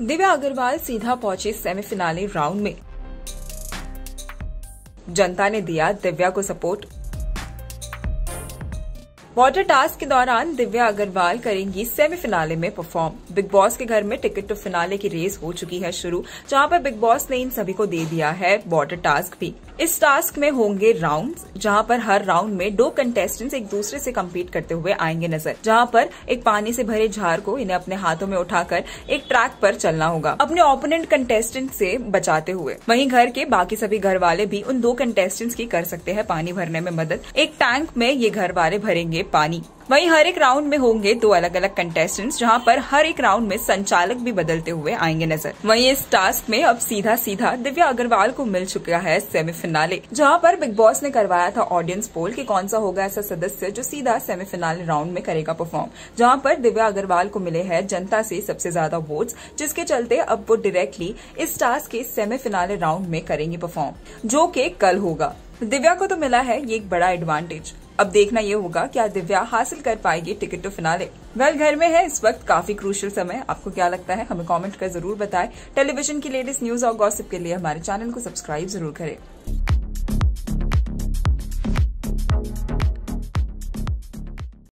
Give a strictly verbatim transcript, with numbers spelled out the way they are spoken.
दिव्या अग्रवाल सीधा पहुंची semi-finale round में। जनता ने दिया दिव्या को सपोर्ट। वाटर टास्क के दौरान दिव्या अग्रवाल करेंगी सेमीफिनाले में परफॉर्म। बिग बॉस के घर में टिकट टू फिनाले की रेस हो चुकी है शुरू, जहां पर बिग बॉस ने इन सभी को दे दिया है वाटर टास्क भी। इस टास्क में होंगे राउंड्स, जहां पर हर राउंड में दो कंटेस्टेंट्स एक दूसरे से कम्पीट करते हुए आएंगे नजर, जहां पर एक पानी से भरे जार को इन्हें अपने हाथों में उठाकर एक ट्रैक पर चलना होगा अपने ओपोनेंट कंटेस्टेंट से बचाते हुए। वहीं घर के बाकी सभी घर वाले भी उन दो कंटेस्टेंट्स की कर सकते हैं पानी भरने में मदद। एक टैंक में ये घर वाले भरेंगे पानी। वहीं हर एक राउंड में होंगे दो अलग अलग कंटेस्टेंट्स, जहां पर हर एक राउंड में संचालक भी बदलते हुए आएंगे नजर। वहीं इस टास्क में अब सीधा सीधा दिव्या अग्रवाल को मिल चुका है सेमीफिनाले, जहां पर बिग बॉस ने करवाया था ऑडियंस पोल कि कौन सा होगा ऐसा सदस्य जो सीधा सेमीफिनाले राउंड में करेगा परफॉर्म, जहां पर दिव्या अग्रवाल को मिले हैं जनता से सबसे ज्यादा वोट्स, जिसके चलते अब वो डायरेक्टली इस टास्क के सेमीफिनाले राउंड में करेंगी परफॉर्म, जो कि कल होगा। दिव्या को तो मिला है ये एक बड़ा एडवांटेज। अब देखना ये होगा क्या दिव्या हासिल कर पाएगी टिकट टू फिनाले। वेल, घर में है इस वक्त काफी क्रूशियल समय। आपको क्या लगता है हमें कमेंट कर जरूर बताएं। टेलीविजन की लेटेस्ट न्यूज और गॉसिप के लिए हमारे चैनल को सब्सक्राइब जरूर करें।